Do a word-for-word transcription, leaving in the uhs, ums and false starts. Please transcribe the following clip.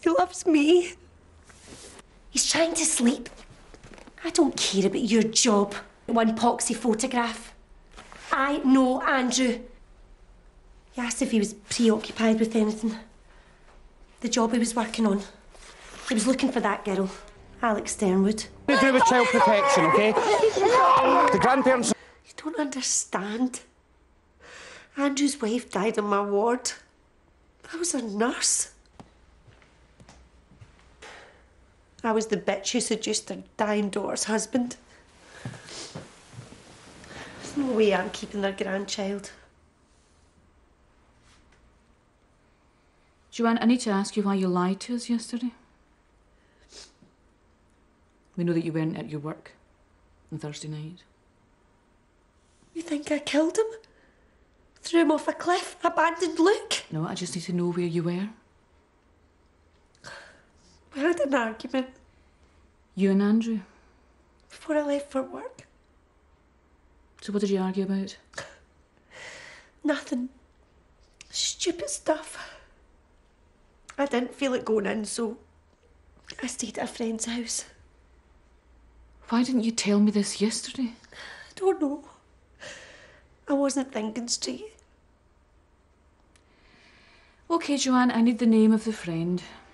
He loves me. He's trying to sleep. I don't care about your job. One poxy photograph. I know Andrew. He asked if he was preoccupied with anything. The job he was working on. He was looking for that girl, Alex Sternwood. To do with child protection, okay? The grandparents... You don't understand. Andrew's wife died in my ward. I was a nurse. I was the bitch who seduced her dying daughter's husband. There's no way I'm keeping their grandchild. Joanne, I need to ask you why you lied to us yesterday. We know that you weren't at your work on Thursday night. You think I killed him? Threw him off a cliff, abandoned Luke? No, I just need to know where you were. We had an argument. You and Andrew? Before I left for work. So what did you argue about? Nothing. Stupid stuff. I didn't feel it going in, so I stayed at a friend's house. Why didn't you tell me this yesterday? I don't know. I wasn't thinking straight. OK, Joanne, I need the name of the friend.